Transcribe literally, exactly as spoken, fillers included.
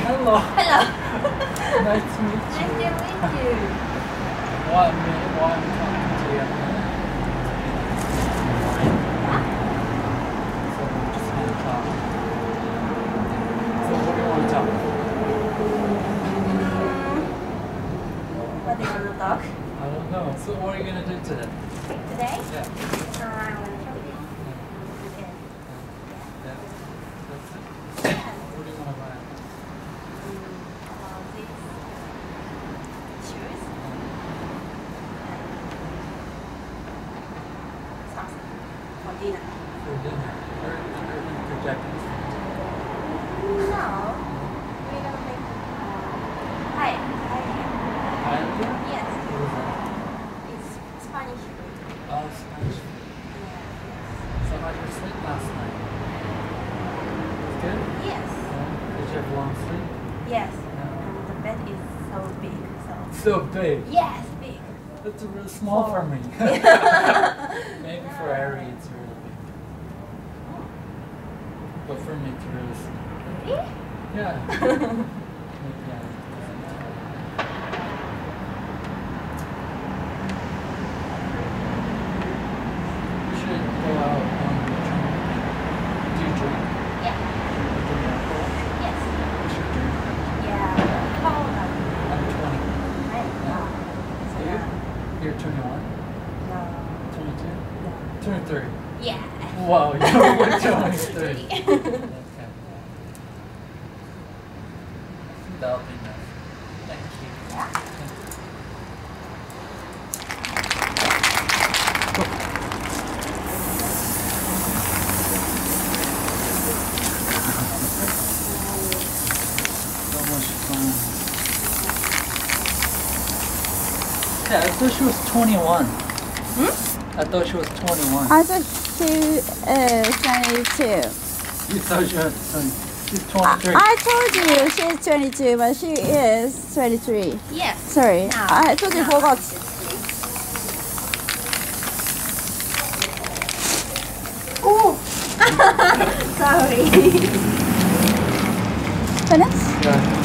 Hello. Hello. Nice to meet you. Nice to meet you. One minute, one talking to you. Yeah? So we're just gonna talk. So what do you want to talk about? What do you want to talk? I don't know. So what are you gonna do today? Today? Yeah. Uh, I'm gonna shopping. Okay. Yeah. That's it. What do you want to buy? About these shoes. Something for dinner. For dinner. Or or for Japanese food? No. We're gonna make uh, pie. Pie. Thailand food? Yes. What is that? It's Spanish food. Oh, Spanish food. Yeah. So how did you sleep last night? It's good? Yes. Yeah. Did you have a long sleep? Yes. Yeah. And the bed is so big. So. So big. Yes, big. That's really small for me. Maybe for Ari it's really big. But for me it's really small. Really? Yeah. Yeah. We should go out on the train. Do you drink? Yeah. You drink alcohol? Yes. We should drink. Yeah. How old are you? I'm twenty. I am. Yeah. So You? yeah. You're twenty-one? No. twenty-two? No. twenty-three. Yeah. Wow, you're twenty-three. Okay. That'll be nice. Thank you. Yeah. So much fun. Yeah, I thought she was twenty-one. Hmm? I thought she was twenty-one. I thought she is twenty-two. You thought she was twenty. She's I, twenty-three. I told you she's twenty-two, but she is twenty-three. Yes. Sorry, No. I totally No. forgot. Oh. Sorry. Finish? Yeah.